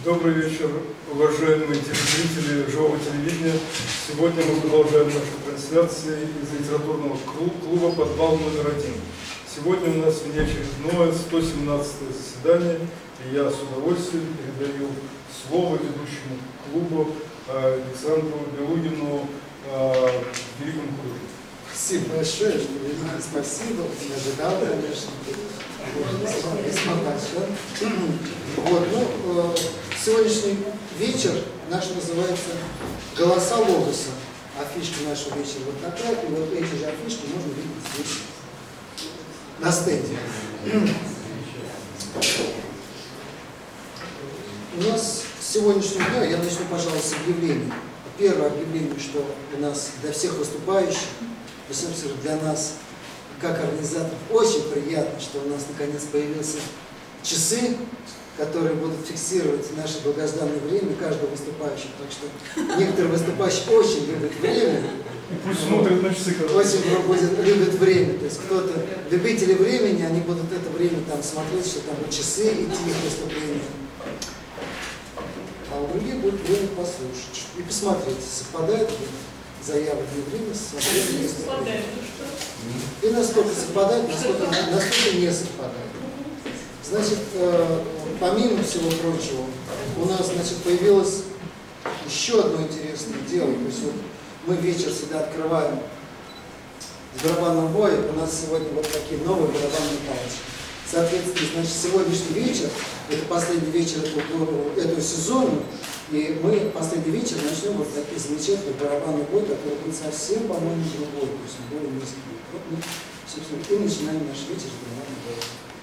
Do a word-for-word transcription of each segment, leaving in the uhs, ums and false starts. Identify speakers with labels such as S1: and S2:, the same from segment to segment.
S1: Добрый вечер, уважаемые телезрители живого телевидения. Сегодня мы продолжаем наши трансляции из литературного клуба «Подвал номер один». Сегодня у нас внеочередное сто семнадцатое заседание, и я с удовольствием передаю слово ведущему клубу Александру Белугину, великому художнику.
S2: Спасибо большое, великое спасибо, не ожидал, конечно. Вот, ну, сегодняшний вечер наш называется «Голоса Логоса». Афишка нашего вечера вот такая, и вот эти же афишки можно видеть здесь, на стенде. У нас с сегодняшнего дня, я начну, пожалуй, с объявлений. Первое объявление, что у нас для всех выступающих, для нас, как организаторов, очень приятно, что у нас наконец появились часы, которые будут фиксировать наше долгожданное время каждого выступающего. Так что некоторые выступающие очень любят время.
S1: И пусть смотрят на часы.
S2: Очень любят время. То есть кто-то, любители времени, они будут это время там смотреть, что там часы идти их выступления. А у других будет время послушать и посмотреть, совпадает ли заявленное время с выступлением. И настолько совпадает, насколько, насколько не совпадает. Значит, э, помимо всего прочего, у нас, значит, появилось еще одно интересное дело. То есть вот мы вечер всегда открываем с барабанного боя. У нас сегодня вот такие новые барабанные палочки. Соответственно, значит, сегодняшний вечер, это последний вечер этого, этого сезона, и мы последний вечер начнем вот такие замечательные барабанный бой, который будет совсем, по-моему, другой, то есть более низкий. Вот мы, собственно, и начинаем наш вечер с барабанного боя.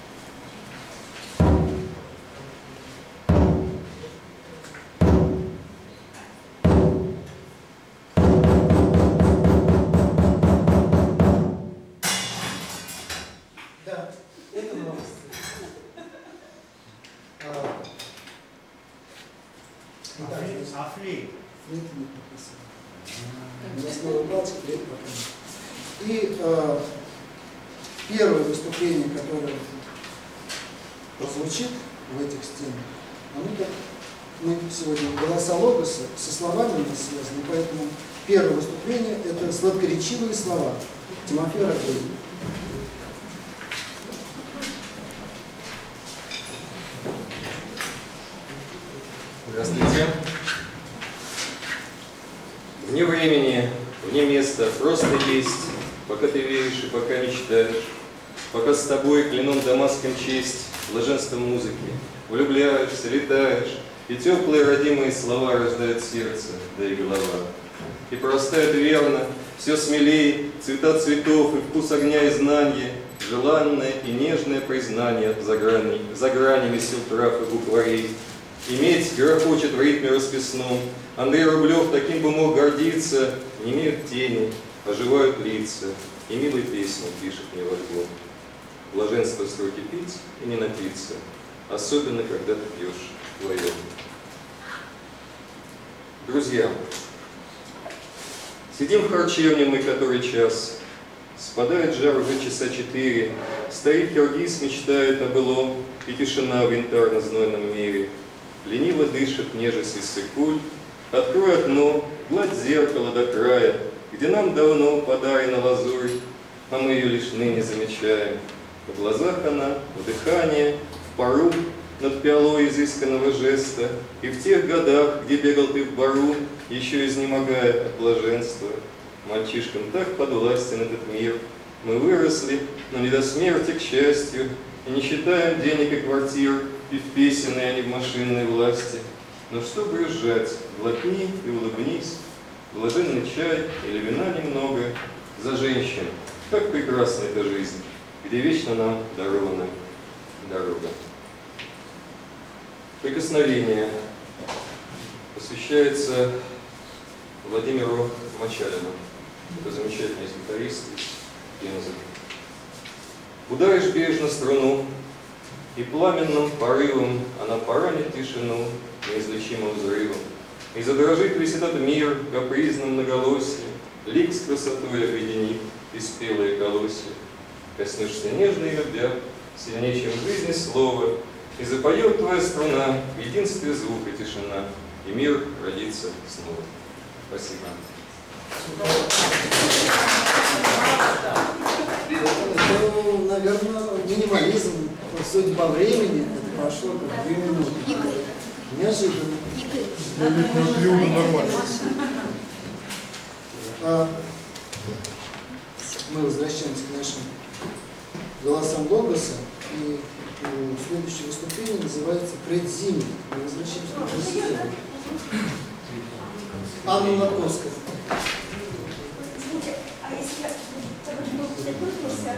S2: И э, первое выступление, которое прозвучит в этих стенах, оно так, мы сегодня «Голоса Логоса» со словами у нас связаны, поэтому первое выступление – это сладкоречивые слова Тимофея Рогозина.
S3: Здравствуйте. Вне времени, вне места, просто есть, пока ты веришь и пока мечтаешь, пока с тобой кленом дамасским честь, блаженством музыки, влюбляешься, летаешь, и теплые родимые слова рождают сердце, да и голова. И простает верно, все смелей, цвета цветов и вкус огня и знания, желанное и нежное признание за, грани, за гранями сил трав и букварей. Иметь грохочет в ритме расписном. Андрей Рублев таким бы мог гордиться. Не имеют тени, оживают лица, и милые песни пишет мне в альбом. Блаженство строки пить и не напиться, особенно когда ты пьешь вдвоем. Друзья, сидим в харчевне мы который час. Спадает жар уже часа четыре. Старик киргиз мечтает о былом, и тишина в янтарно-знойном мире. Лениво дышит нежесть из цикуль. Открой окно, гладь зеркало до края, где нам давно подарена лазурь, а мы ее лишь ныне замечаем. В глазах она, в дыхании, в пару над пиалой изысканного жеста, и в тех годах, где бегал ты в бару, еще изнемогая от блаженства. Мальчишкам так подвластен этот мир. Мы выросли, но не до смерти, к счастью, и не считаем денег и квартир, и в песенной, а не в машинной власти. Но что брюзжать, глотни и улыбнись, блаженный чай или вина немного, за женщин, как прекрасна эта жизнь, где вечно нам дарована дорога. Прикосновение посвящается Владимиру Мочалину. Это замечательный гитарист из Пензы. Ударишь бережно струну, и пламенным порывом она поранит тишину неизлечимым взрывом. И задрожит весь этот мир капризным многолосьем, лик с красотой объединит и спелые колосья. Коснешься нежно и любя, сильнее, чем в жизни слово, И запоет твоя струна, в единстве звук и тишина, и мир родится снова. Спасибо.
S2: Это, наверное, минимализм. Судя по времени, это прошло как две минуты. Неожиданно.
S1: Я ведь не пью, нормально.
S2: А, мы возвращаемся к нашим голосам Логоса. И э, следующее выступление называется «Предзимье». Мы возвращаемся к Христу. Анна Латковская.
S4: Извините, а если я приготовился?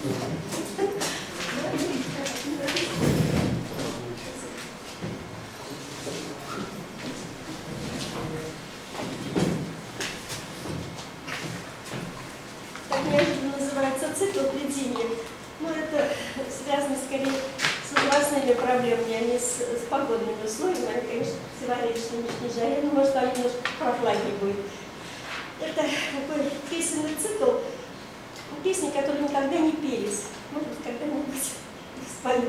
S4: Так неожиданно называется цикл «Предзимье». Но это связано скорее с возрастными проблемами, а не с, с погодными условиями. Они, конечно, символично не жарят, но может, там немножко прохладнее будет. Это такой песенный цикл, песни, которые никогда не пелись. Может быть, когда-нибудь их спою.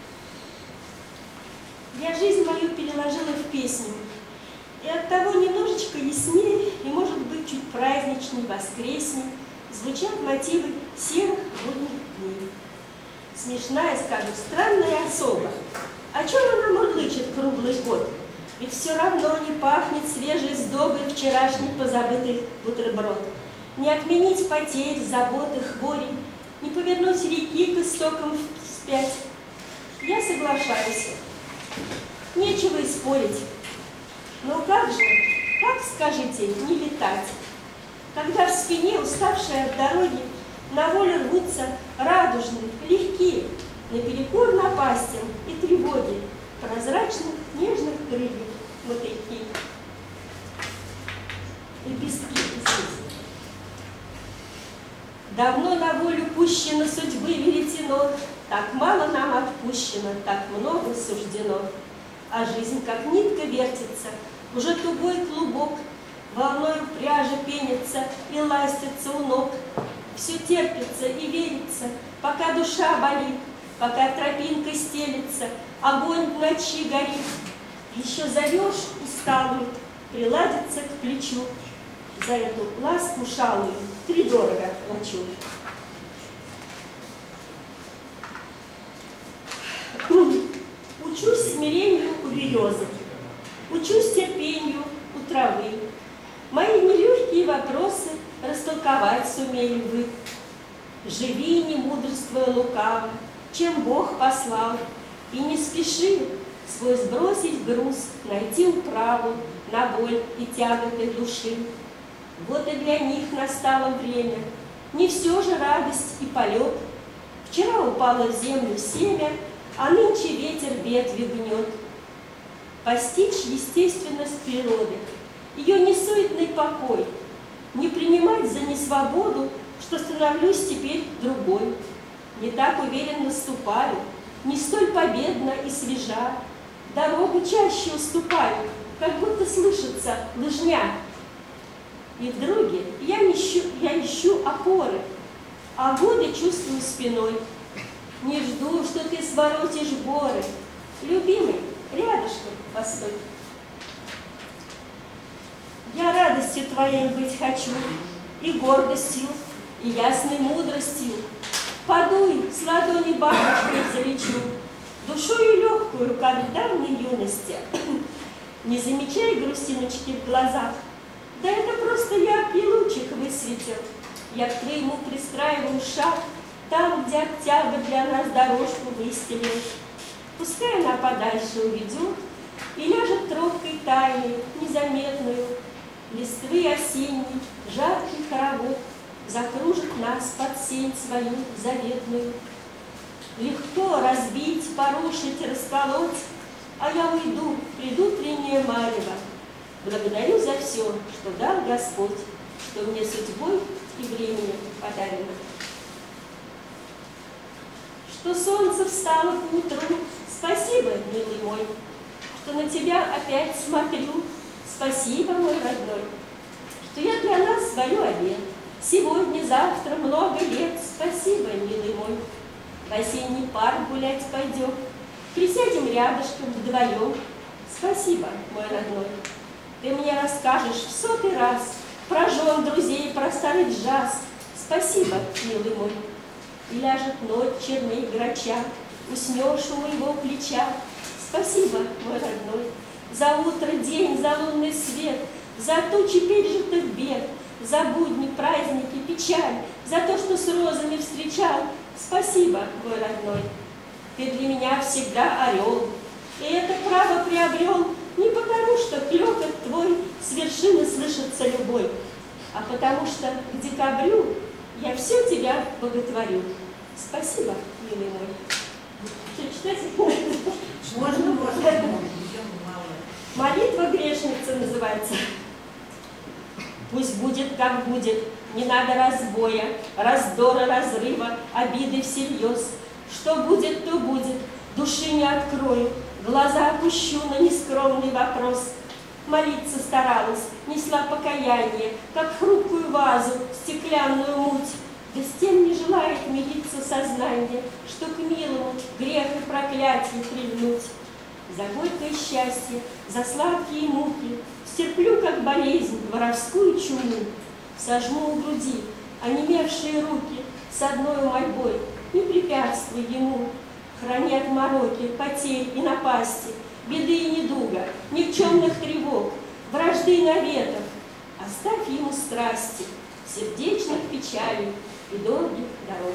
S4: Я жизнь мою переложила в песню. И оттого немножечко яснее, и, может быть, чуть праздничней, воскресней звучат мотивы серых будних дней. Смешная, скажу, странная особа. О чем она мурлычет круглый год? Ведь все равно не пахнет свежей сдобой вчерашний позабытый бутерброд. Не отменить потерь, забот и хворей, не повернуть реки к истокам вспять. Я соглашаюсь. Нечего и спорить. Но как же, как, скажите, не летать? Когда в спине, уставшая от дороги, на волю рвутся радужные, легкие, наперекор напастям и тревоги прозрачных, нежных крыльев мотыльки. Лепестки здесь. Давно на волю пущено судьбы веретено, так мало нам отпущено, так много суждено. А жизнь, как нитка, вертится, уже тугой клубок, волной в пряже пенится и ластится у ног. Все терпится и верится, пока душа болит, пока тропинка стелится, огонь в ночи горит. Еще зовешь усталую, приладится к плечу. За эту ласку шалую втридорого плачу. Учусь смирению у березы, учусь терпению у травы. Мои нелегкие вопросы растолковать сумели вы. Живи, не мудрствуя лукаво, чем Бог послал, и не спеши свой сбросить груз, найти управу на боль и тяготы души. Вот и для них настало время, не все же радость и полет. Вчера упало в землю семя, а нынче ветер ветви гнет. Постичь естественность природы, ее несуетный покой, не принимать за несвободу, что становлюсь теперь другой. Не так уверенно ступаю, не столь победно и свежа, дорогу чаще уступаю, как будто слышится лыжня. И вдруг я ищу, я ищу опоры, а годы чувствую спиной. Не жду, что ты своротишь горы, любимый, рядышком постой. Я радостью твоей быть хочу, и гордостью, и ясной мудростью. Подуй, с ладони бабочкой залечу, душою легкую, как в давней юности. Не замечай грустиночки в глазах, да это просто яркий лучик высветил. Я к твоему пристраиваю шаг, там, где октябрь для нас дорожку выстелил. Пускай она подальше уведет и ляжет тропкой тайной, незаметную. Листвы осенней, жаркий хоровод закружит нас под сень свою заветную. Легко разбить, порушить, расколоть, а я уйду в предутреннее марево. Благодарю за все, что дал Господь, что мне судьбой и временем подарено. Что солнце встало к утру, спасибо, милый мой, что на тебя опять смотрю, спасибо, мой родной, что я для нас свою обед, сегодня, завтра, много лет, спасибо, милый мой. В осенний парк гулять пойдем, Присядем рядышком вдвоем. Спасибо, мой родной. Ты мне расскажешь в сотый раз про жен, друзей, про старый джаз. Спасибо, милый мой. И ляжет ночь черней грача, уснешь у моего плеча. Спасибо, мой родной, за утро, день, за лунный свет, за тучи пережитых бед, за будни, праздники, печаль, за то, что с розами встречал. Спасибо, мой родной. Ты для меня всегда орел, и это право приобрел не потому, что клёкот твой с вершины слышится любой, а потому что к декабрю я все тебя боготворю. Спасибо, милый мой. Что, читать?
S5: Можно, можно.
S4: Молитва грешницы называется. Пусть будет, как будет, не надо разбоя, раздора, разрыва, обиды всерьез. Что будет, то будет, души не открою, глаза опущу на нескромный вопрос. Молиться старалась, несла покаяние, как хрупкую вазу, стеклянную муть. Да с тем не желает мириться сознание, что к милому грех и проклятие прильнуть. За горькое счастье, за сладкие муки стерплю, как болезнь, воровскую чуму. Сожму у груди онемевшие руки с одной мольбой: не препятствуй ему. Храни от мороки, потерь и напасти, беды и недуга, никчемных тревог, вражды и наветов. Оставь ему страсти, сердечных печалей и долгих дорог.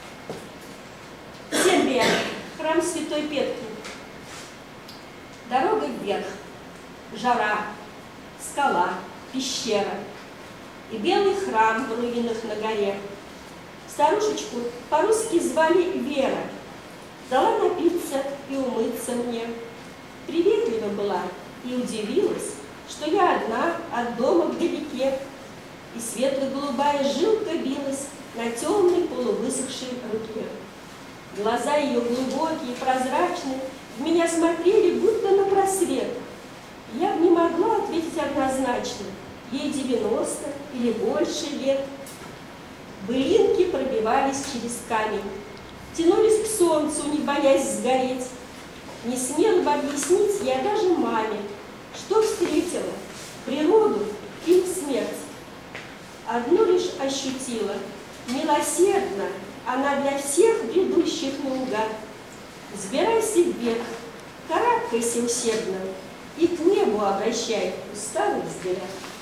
S4: Сербия, храм Святой Петки. Дорога вверх, жара, скала, пещера и белый храм в руинах на горе. Старушечку по-русски звали Вера. Дала напиться и умыться мне. Приветлива была и удивилась, что я одна от дома вдалеке, и светло-голубая жилка билась на темной полувысохшей руке. Глаза ее глубокие, прозрачные, в меня смотрели, будто на просвет. Я бы не могла ответить однозначно, ей девяносто или больше лет. Былинки пробивались через камень, тянулись к солнцу, не боясь сгореть. Не смела бы объяснить я даже маме, что встретила — природу или смерть. Одно лишь ощутила — милосердно она для всех бредущих наугад. Взбирайся вверх, карабкайся усердно и к небу обращай усталый взгляд.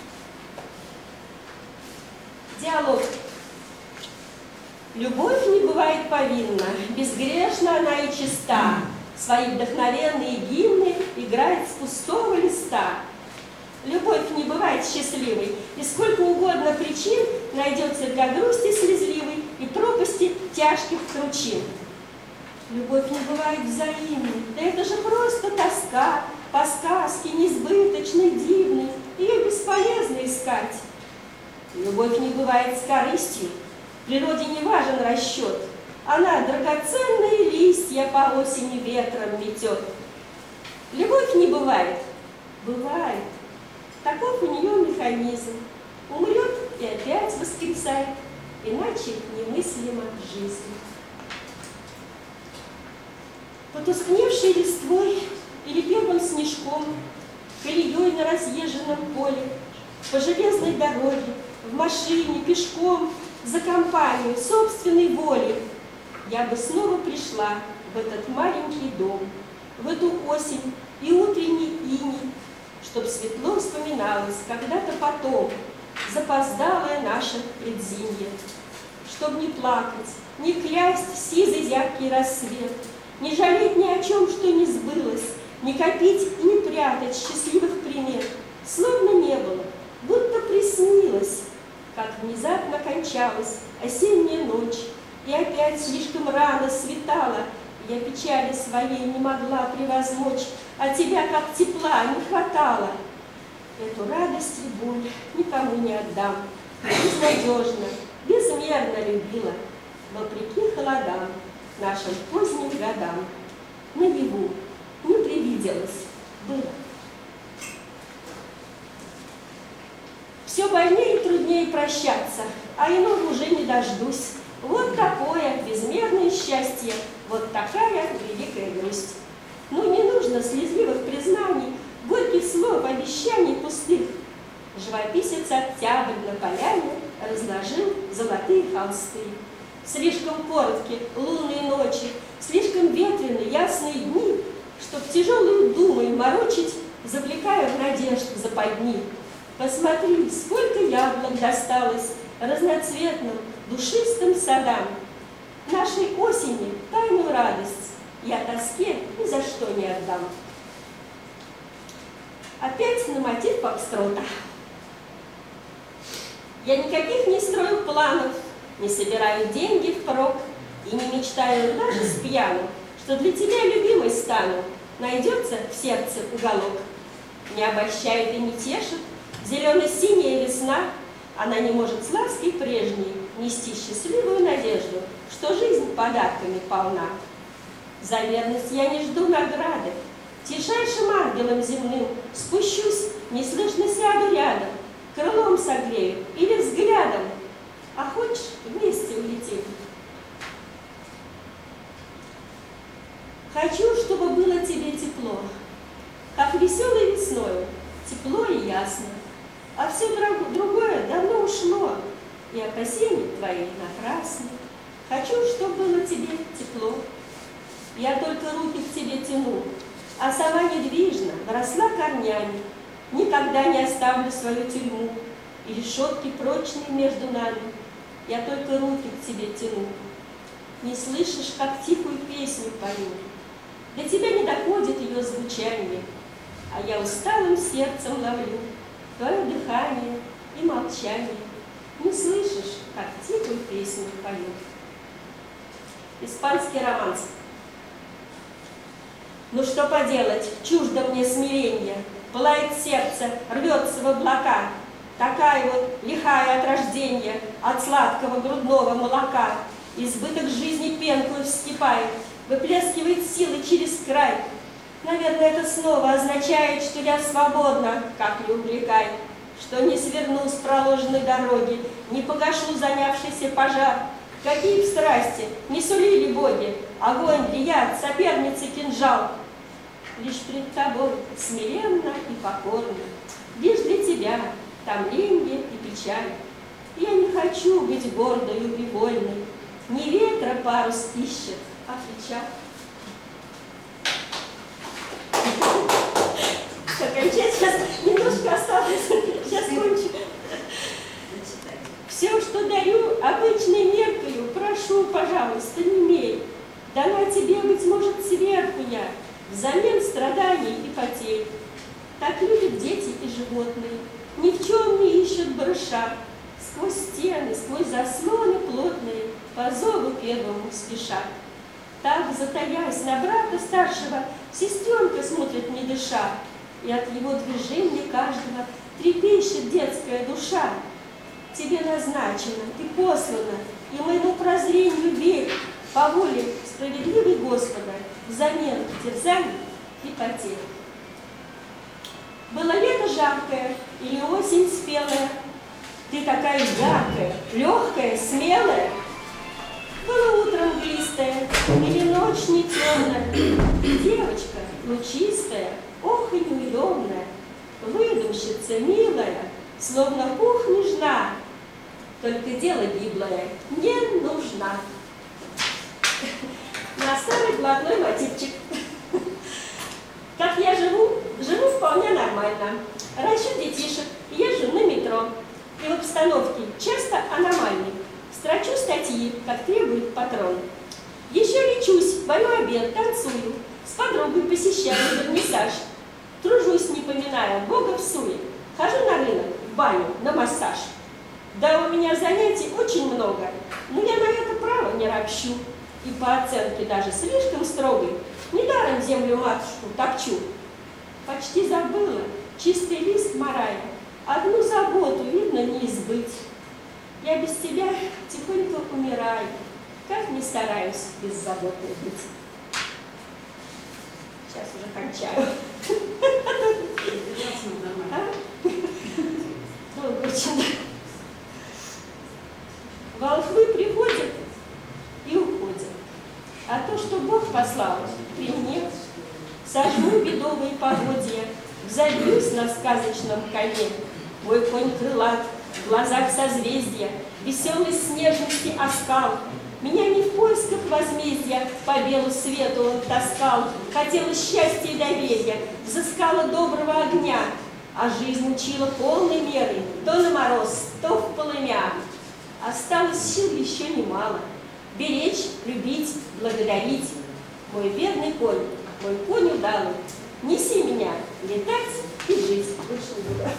S4: Диалог. Любовь не бывает повинна, безгрешна она и чиста. Свои вдохновенные гимны играет с пустого листа. Любовь не бывает счастливой, и сколько угодно причин найдется для грусти слезливой и пропасти тяжких кручин. Любовь не бывает взаимной, да это же просто тоска, по сказке несбыточной, дивной, ее бесполезно искать. Любовь не бывает с корыстью, в природе не важен расчет, она драгоценные листья по осени ветром метет. Любовь не бывает, бывает, таков у нее механизм, умрет и опять воскресает, иначе немыслима жизнь. Потускневшей листвой или первым снежком, колеей на разъезженном поле, по железной дороге, в машине, пешком, за компанию, собственной воли, я бы снова пришла в этот маленький дом, в эту осень и утренний иней, чтоб светло вспоминалось когда-то потом запоздалое наше предзимье, чтоб не плакать, не клясть сизый зябкий рассвет, не жалеть ни о чем, что не сбылось, не копить и не прятать счастливых примет, словно не было, будто приснилось, как внезапно кончалась осенняя ночь, и опять слишком рано светало, я печали своей не могла превозмочь, а тебя, как тепла, не хватало. Эту радость и боль никому не отдам, безнадежно, безмерно любила, вопреки холодам, нашим поздним годам. Наяву не привиделось, было. Все больнее и труднее прощаться, а иного уже не дождусь. Вот такое безмерное счастье, вот такая великая грусть. Но не нужно слезливых признаний, горьких слов, обещаний пустых. Живописец Октябрь на поляне разложил золотые холсты. Слишком короткие лунные ночи, слишком ветреные ясные дни, чтоб тяжелую думой морочить, завлекая в надежд западни. Посмотри, сколько яблок досталось разноцветным, душистым садам. Нашей осени тайную радость я тоске ни за что не отдам. Опять на мотив фокстрота. Я никаких не строю планов, не собираю деньги впрок и не мечтаю даже с пьяну, что для тебя любимой стану, найдется в сердце уголок. Не обольщает и не тешит зелено-синяя весна, она не может с лаской прежней нести счастливую надежду, что жизнь подарками полна. За верность я не жду награды, тишайшим ангелом земным спущусь, неслышно сяду рядом, крылом согрею или взглядом, а хочешь, вместе улетим. Хочу, чтобы было тебе тепло, как веселой весною, тепло и ясно, а все другое давно ушло, и опасения твои напрасны. Хочу, чтобы было тебе тепло, я только руки к тебе тяну, а сама недвижно вросла корнями, никогда не оставлю свою тюрьму и решетки прочные между нами. Я только руки к тебе тяну. Не слышишь, как тихую песню пою, до тебя не доходит ее звучание, а я усталым сердцем ловлю твое дыхание и молчание. Не слышишь, как тихую песню пою. Испанский романс. Ну что поделать, чуждо мне смирение, пылает сердце, рвется в облака. Такая вот лихая от рождения, от сладкого грудного молока. Избыток жизни пенкою вскипает, выплескивает силы через край. Наверное, это снова означает, что я свободна, как не увлекай, что не сверну с проложенной дороги, не погашу занявшийся пожар. Какие б страсти не сулили боги, огонь ли яд, соперницы кинжал. Лишь пред тобой смиренно и покорно, лишь для тебя томление и печаль. Я не хочу быть гордою и вольной, не ветра парус ищет, а печаль. Кончать сейчас немножко осталось, сейчас кончу. Все, что дарю обычной меркою, прошу, пожалуйста, не имей. Дана тебе, быть может, сверху я, взамен страданий и потерь. Так любят дети и животные, ни в чем не ищут барыша, сквозь стены, сквозь заслоны плотные, по зову первому спешат. Так, затаясь на брата старшего, сестренка смотрит не дыша, и от его движения каждого трепещет детская душа. Тебе назначено, ты послана, и моему прозрению верь, по воле справедливой Господа, взамен терзаний и потерь. Было лето жаркое или осень спелая, ты такая яркая, легкая, смелая. Было утро мглистое или ночь не темная, девочка лучистая, ох и неуемная, выдумщица милая, словно пух нежна, только дело гиблое не нужна. На старый блатной мотивчик. Как я живу, живу вполне нормально. Ращу детишек, езжу на метро. И в обстановке часто аномальной. Строчу статьи, как требует патрон. Еще лечусь, варю обед, танцую. С подругой посещаю вернисаж. Тружусь, не поминая Бога в суе. Хожу на рынок, в баню, на массаж. Да, у меня занятий очень много, но я на это право не ропщу. И по оценке даже слишком строгой, недаром землю-матушку топчу. Почти забыла, чистый лист морая, одну заботу, видно, не избыть. Я без тебя тихонько умираю, как не стараюсь беззаботной быть. Сейчас уже кончаю. Долго очень. Волхвы приходят и уходят, а то, что Бог послал, при мне. сожму бедовые поводья, взобьюсь на сказочном коне. Мой конь крылат, в глазах созвездия, веселой снежности оскал. Меня не в поисках возмездия по белу свету он таскал. Хотела счастья и доверия, взыскала доброго огня, а жизнь учила полной мерой, то на мороз, то в полымя. Осталось сил еще немало. Беречь, любить, благодарить. Мой верный конь, мой конь удалый, неси меня летать и жить. Больше не буду.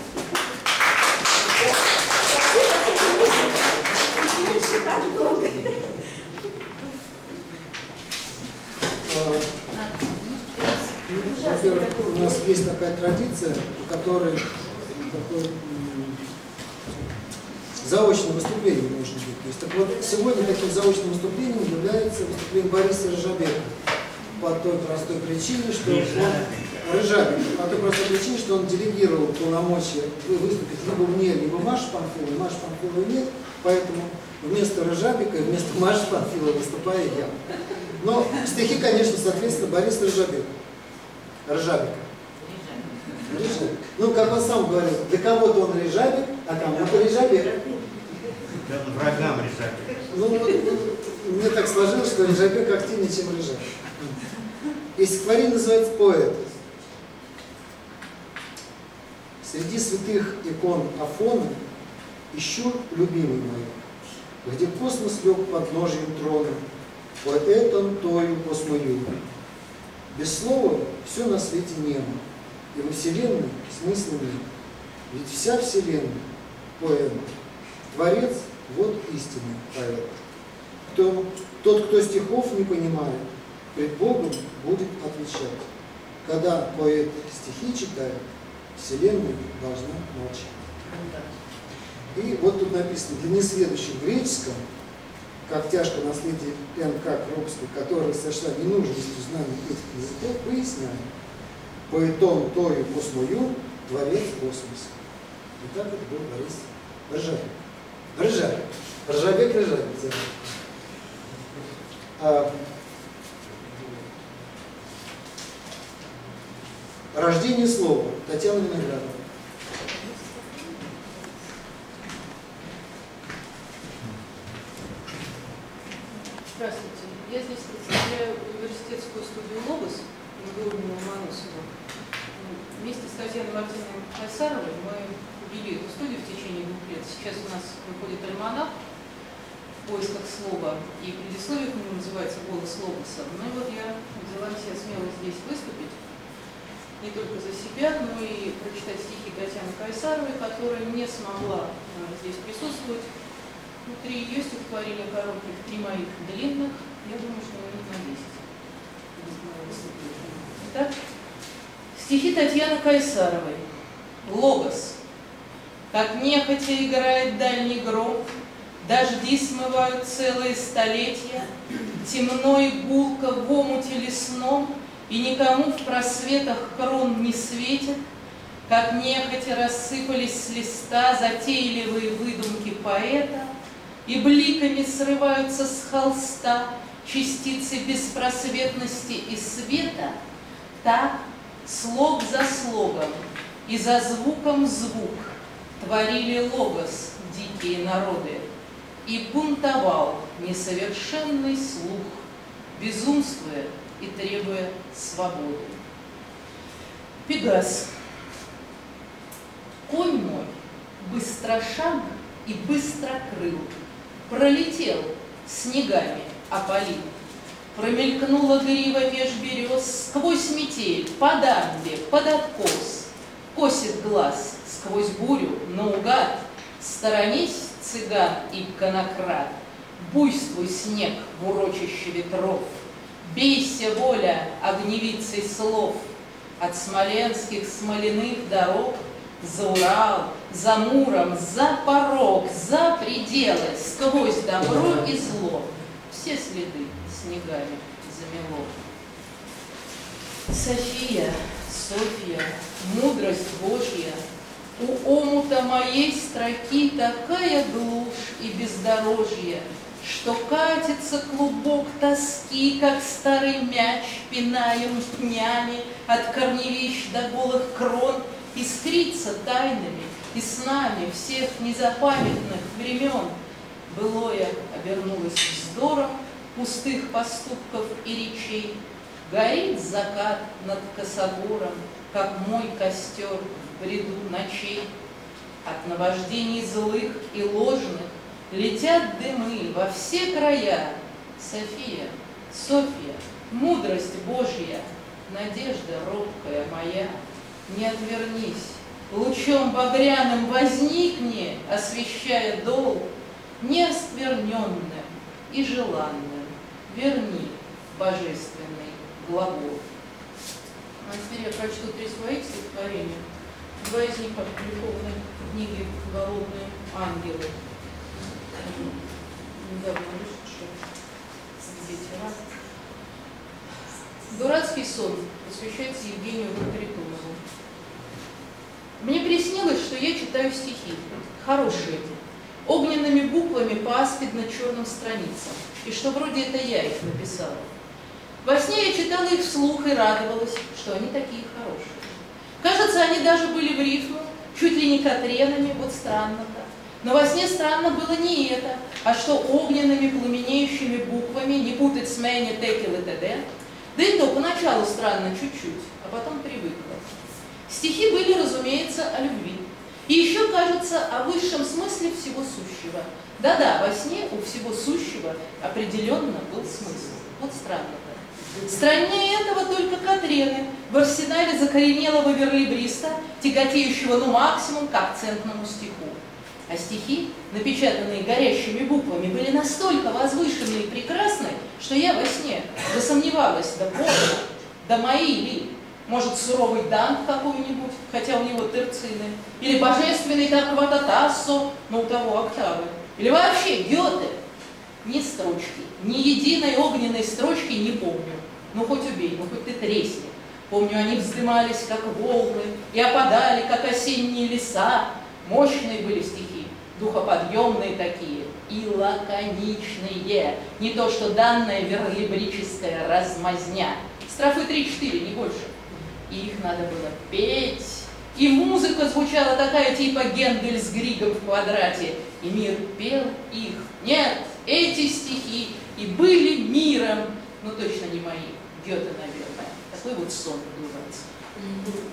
S4: Так долго.
S2: Во-первых, у нас есть такая традиция, по которой такое заочное выступление может быть. То есть, так вот, сегодня таким заочным выступлением является выступление Бориса Рыжабека. По той простой причине, что он Рыжабек, по той простой причине, что он делегировал полномочия выступить либо мне, либо Маше Панфиловой. Маши Панфиловой нет, поэтому вместо Рыжабека и вместо Маши Панфиловой выступаю я. Но стихи, конечно, соответственно, Борис Рыжабек. Рыжабека. Рыжабек. Ну, как он сам говорил, для кого-то он Рыжабек, а кому-то Рыжабек.
S6: Врагам Рыжабек.
S2: Ну, мне так сложилось, что Рыжабек активнее, чем Рыжабек. И стихотворение называется «Поэт». Среди святых икон Афона ищу любимый мой, где космос лег под ножьем трона, поэт он тою посмою. Без слова все на свете немо, и во вселенной смысла нет. Ведь вся вселенная — поэма. Творец — вот истинный поэт. Кто, тот, кто стихов не понимает, пред Богом будет отвечать. Когда поэт стихи читает, вселенная должна молчать. И вот тут написано: для несведущих в греческом, как тяжко наследие Н К Крупской, которая сошла ненужностью знаний этих языков, поясняет: поэтом тою посмою, творец космоса. И так это был Борис Рыжабек. Рыжабек. Рыжабек, Рыжабек. А, рождение слова. Татьяна Виноградова.
S7: Здравствуйте. Я здесь представляю университетскую студию «Логос» Георгия Ломоносова. Вместе с Татьяной Мартиновной Кайсаровой мы ввели эту студию в течение двух лет. Сейчас у нас выходит альманах в поисках слова, и предисловие к нему называется «Голос Логоса». Ну и вот я взяла на себя смелость здесь выступить, не только за себя, но и прочитать стихи Татьяны Кайсаровой, которая не смогла здесь присутствовать. Внутри ее стихотворения коротких, три моих длинных, я думаю, что минут на десять. Итак, стихи Татьяны Кайсаровой. Логос. Как нехотя играет дальний гром, дожди смывают целые столетия, темно и гулко в омуте лесном, и никому в просветах крон не светит, как нехотя рассыпались с листа затейливые выдумки поэта, и бликами срываются с холста частицы беспросветности и света, так, слог за слогом и за звуком звук творили логос дикие народы, и бунтовал несовершенный слух, безумствуя и требуя свободы. Пегас. Конь мой быстрошаг и быстрокрыл, пролетел снегами опалил, промелькнула грива меж берез, сквозь метель, по дамбе, под откос, косит глаз сквозь бурю наугад, сторонись, цыган и конократ, буйствуй, снег в урочище ветров, бейся, воля, огневицей слов, от смоленских смоляных дорог за Урал, за Муром, за порог, за пределы, сквозь добро и зло, все следы снегами замело. София, Софья, мудрость Божья, у омута моей строки такая глушь и бездорожье, что катится клубок тоски, как старый мяч, пинаем пнями от корневищ до голых крон, искрится тайнами и снами всех незапамятных времен. Былое обернулось вздором пустых поступков и речей. Горит закат над косогором, как мой костер в бреду ночей. От наваждений злых и ложных летят дымы во все края. София, Софья, мудрость Божья, надежда робкая моя, не отвернись, лучом багряным возникни, освещая долг, неоскверненным и желанным, верни божественный глагол. А теперь я прочту три своих стихотворения. Два из них опубликованы в книге «Голодные ангелы». Недавно вышедшие. «Дурацкий сон» посвящается Евгению Харитонову. Мне приснилось, что я читаю стихи, хорошие, огненными буквами по аспидно-черным страницам, и что вроде это я их написала. Во сне я читала их вслух и радовалась, что они такие хорошие. Кажется, они даже были в рифму, чуть ли не катренами, вот странно-то. Но во сне странно было не это, а что огненными пламенеющими буквами, не путать с мэни, текил и т.д. Да и то поначалу странно чуть-чуть, а потом привыкла. Стихи были, разумеется, о любви. И еще, кажется, о высшем смысле всего сущего. Да-да, во сне у всего сущего определенно был смысл. Вот странно-то. Страннее этого только Катрены в арсенале закоренелого верлибриста, тяготеющего ну максимум к акцентному стиху. А стихи, напечатанные горящими буквами, были настолько возвышенны и прекрасны, что я во сне засомневалась, да боже, да мои ли? Может, суровый Дант какой-нибудь, хотя у него терцины, или божественный Торквата Тассо, но у того октавы, или вообще Гёте. Ни строчки, ни единой огненной строчки не помню. Ну хоть убей, ну хоть ты тресни. Помню, они вздымались, как волны, и опадали, как осенние леса. Мощные были стихи, духоподъемные такие, и лаконичные. Не то, что данная верлибрическая размазня. Строфы три-четыре, не больше. И их надо было петь. И музыка звучала такая, типа Гендель с Григом в квадрате. И мир пел их. Нет, эти стихи и были миром. Ну, точно не мои. Гёте, наверное. Такой вот сон дурацкий.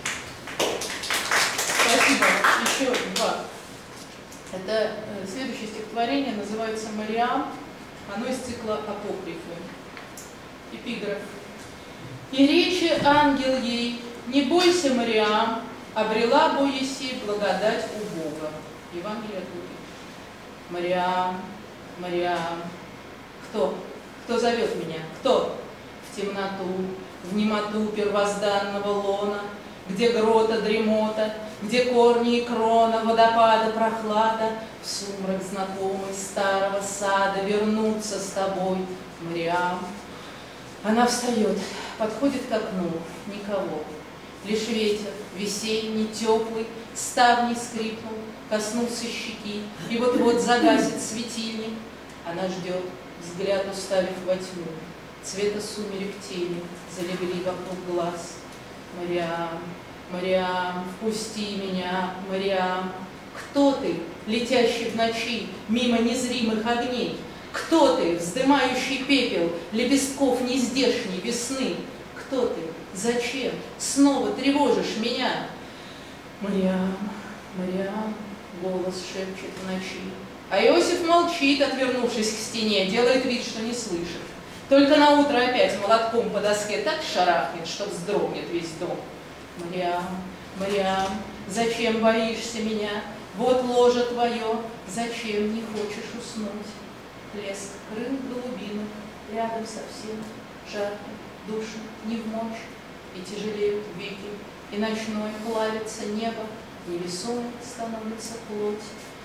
S7: Спасибо. Еще два. Это э, следующее стихотворение называется «Мариам». Оно из цикла «Апокрифы». Эпиграф. «И речи ангел ей, не бойся, Мариам, обрела Боеси благодать у Бога». Евангелие от Луки. Мариам, Мариам. Кто? Кто зовет меня? Кто? В темноту, в немоту первозданного лона, где грота дремота, где корни и крона, водопада прохлада, в сумрак знакомый старого сада вернуться с тобой, Мариам. Она встает, подходит к окну, никого. Лишь ветер, весенний, теплый, ставни скрипнул, коснулся щеки, и вот-вот загасит светильник. Она ждет, взгляд уставив во тьму, цвета сумерек тени залегли вокруг глаз. Мариам, Мариам, впусти меня, Мариам. Кто ты, летящий в ночи мимо незримых огней? Кто ты, вздымающий пепел лепестков нездешней весны? Кто ты? Зачем снова тревожишь меня? Мариам, Мариам, голос шепчет в ночи. А Иосиф молчит, отвернувшись к стене, делает вид, что не слышит. Только на утро опять молотком по доске так шарахнет, что вздрогнет весь дом. Мариам, Мариам, зачем боишься меня? Вот ложе твое, зачем не хочешь уснуть? Плеск крыл голубиных, рядом совсем, жарко, душно, не в мочь, и тяжелеют веки, и ночное плавится небо, невесомой становится плоть.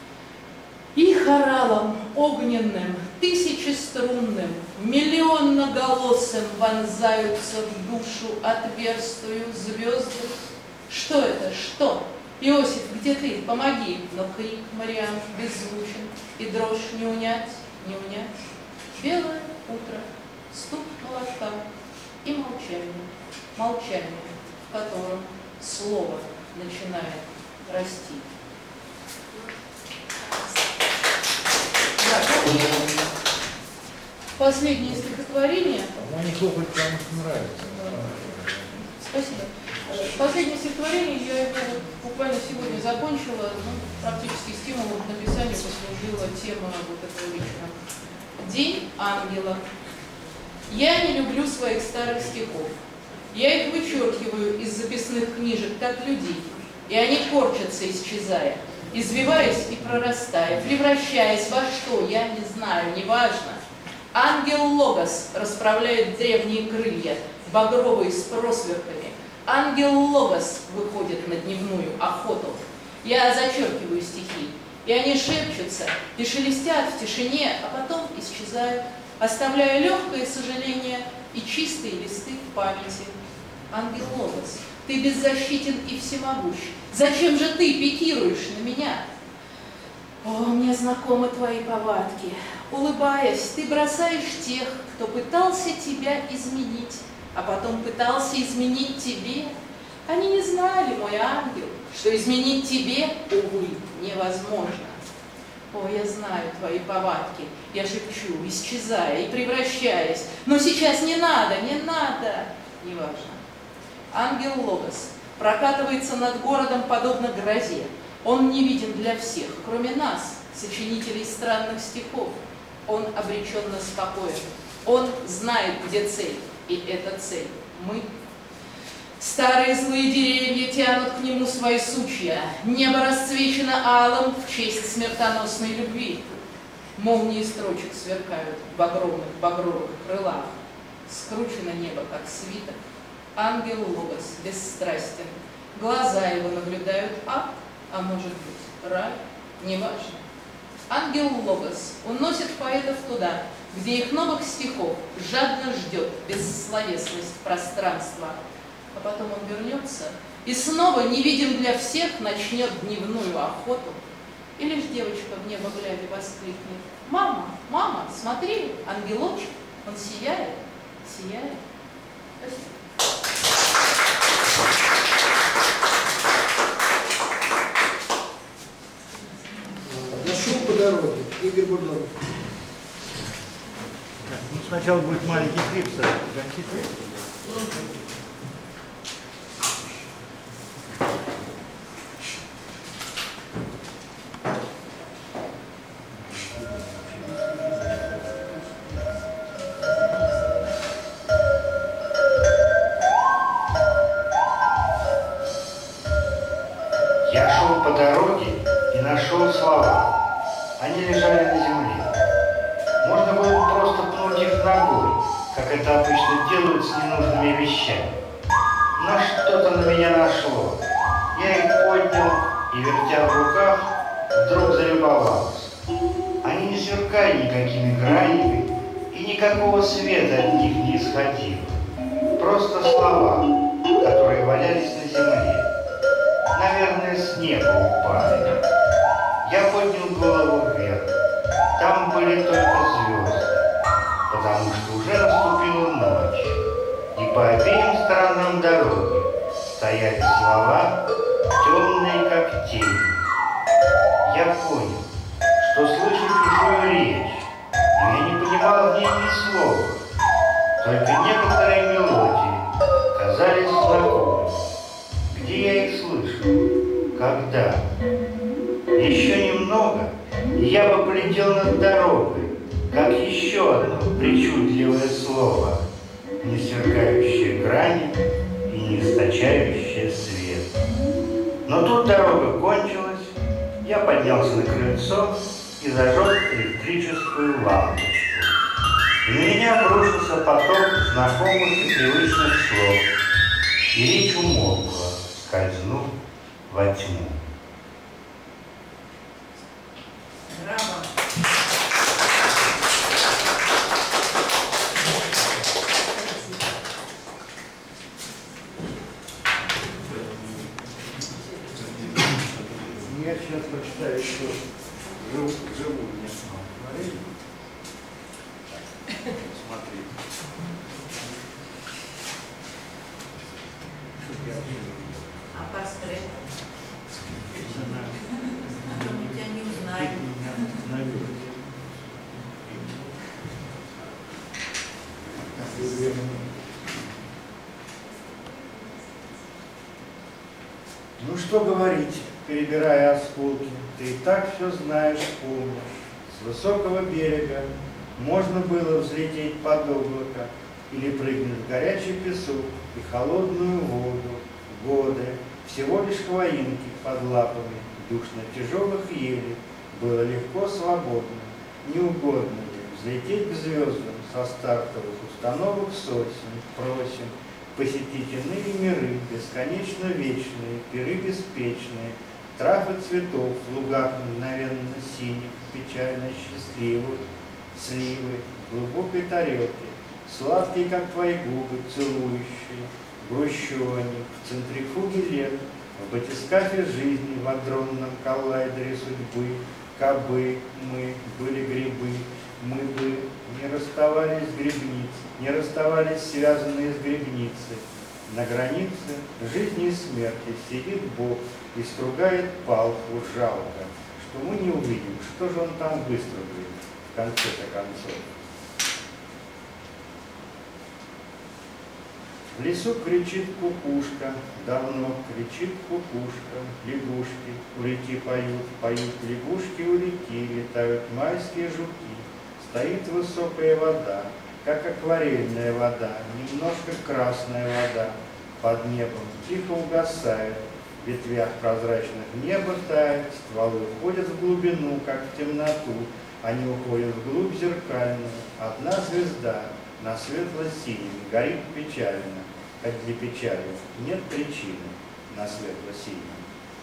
S7: И хоралом огненным, тысячеструнным, миллионноголосым вонзаются в душу отверстую звезды. Что это? Что? Иосиф, где ты? Помоги! Но крик Мариам беззвучен, и дрожь не унять. не унять. Белое утро, стук молотка и молчание. Молчание, в котором слово начинает расти. Последнее стихотворение.
S6: Они хлопают, потому что нравится.
S7: Спасибо. Последнее стихотворение я его буквально сегодня закончила. Ну, практически стимулом к написанию послужила тема вот этого вечера. День ангела. Я не люблю своих старых стихов. Я их вычеркиваю из записных книжек, как людей. И они корчатся, исчезая, извиваясь и прорастая, превращаясь во что, я не знаю, неважно. Ангел Логос расправляет древние крылья, багровые с просверками. Ангел Логос выходит на дневную охоту. Я зачеркиваю стихи, и они шепчутся и шелестят в тишине, а потом исчезают, оставляя легкое сожаление и чистые листы в памяти. Ангел Логос, ты беззащитен и всемогущ. Зачем же ты пикируешь на меня? О, мне знакомы твои повадки. Улыбаясь, ты бросаешь тех, кто пытался тебя изменить, а потом пытался изменить тебе. Они не знали, мой ангел, что изменить тебе, увы, невозможно. О, я знаю твои повадки, я шепчу, исчезая и превращаясь. Но сейчас не надо, не надо, неважно. Ангел Логос прокатывается над городом подобно грозе. Он не виден для всех, кроме нас, сочинителей странных стихов. Он обреченно спокоен. Он знает, где цель, и эта цель — мы. Старые злые деревья тянут к нему свои сучья. Небо расцвечено алым в честь смертоносной любви. Молнии строчек сверкают в огромных багровых крылах. Скручено небо, как свиток. Ангел Логос бесстрастен. Глаза его наблюдают ад, а может быть рай, неважно. Ангел Логос уносит поэтов туда, где их новых стихов жадно ждет бессловесность пространства. А потом он вернется и снова, невидим для всех, начнет дневную охоту. И лишь девочка в небо глядя воскликнет: «Мама, мама, смотри, ангелочек, он сияет, сияет». Спасибо.
S2: Нашел по дороге. Игорь Бурдонов.
S6: Ну, сначала будет маленький клип, гасить.
S8: Я шел по дороге и нашел слова. Они лежали на земле. Можно было бы просто пнуть их ногой, как это обычно делают с ненужными вещами. Но что-то на меня нашло. Я их поднял и, вертя в руках, вдруг залюбовался. Они не сверкали никакими гранями, и никакого света от них не исходило. Просто слова, которые валялись на земле. Наверное, с неба упали. Я поднял голову вверх. Там были только звезды, потому что уже наступила ночь, и по обеим сторонам дороги стояли слова, темные как тень. Я понял, что слышу чужую речь, но я не понимал в ней ни слова, только некоторые мелодии казались знакомыми. Где я их слышал? Когда? Еще немного, и я бы полетел над дорогой, как еще одно причудливое слово, не сверкающее грани и не источающее свет. Но тут дорога кончилась, я поднялся на крыльцо и зажег электрическую лампочку. И на меня обрушился поток знакомых и привычных слов, и речь умолкла, скользнув во тьму.
S5: Браво.
S6: Я сейчас прочитаю еще живу, живу местного творения. Смотри.
S5: А портрет?
S6: Она
S5: А то мы тебя не узнаем.
S6: меня остановилась.
S8: Ну что говорить, перебирая осколки, ты и так все знаешь, помнишь. С высокого берега можно было взлететь под облако или прыгнуть в горячий песок и холодную воду. Годы, всего лишь хвоинки под лапами, душно тяжелых елей, было легко, свободно. Не угодно ли взлететь к звездам со стартовых установок сотен, просим, посетить иные миры, бесконечно вечные, пиры беспечные, трав и цветов в лугах мгновенно синих, печально счастливых, сливы в глубокой тарелке, сладкие, как твои губы, целующие, грущевани, в центрифуге лет, в батискафе жизни, в адронном коллайдере судьбы, кабы мы были грибы, мы бы не расставались с грибниц, не расставались связанные с грибницей. На границе жизни и смерти сидит Бог и стругает палку жалко, что мы не увидим, что же он там выстругает в конце-то концов. В лесу кричит кукушка, давно кричит кукушка, лягушки, улети поют, поют лягушки, улети, летают майские жуки. Стоит высокая вода, как акварельная вода, немножко красная вода, под небом тихо угасает, в ветвях прозрачных небо тает, стволы уходят в глубину, как в темноту, они уходят вглубь зеркальную, одна звезда на светло-синем горит печально, как для печали нет причины на светло-синем.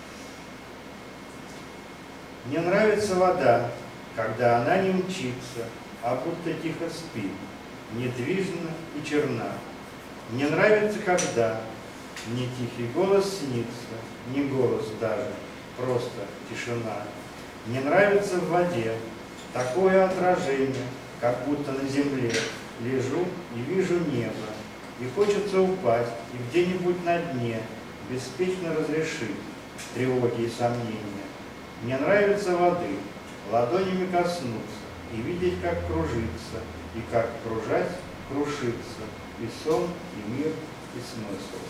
S8: Мне нравится вода, когда она не мчится, а будто тихо спит, недвижна и черна. Мне нравится, когда мне тихий голос снится, не голос даже, просто тишина. Мне нравится в воде такое отражение, как будто на земле лежу и вижу небо, и хочется упасть и где-нибудь на дне беспечно разрешить тревоги и сомнения. Мне нравится воды, ладонями коснуться и видеть, как кружится, и как кружать, крушится, и сон, и мир, и смысл.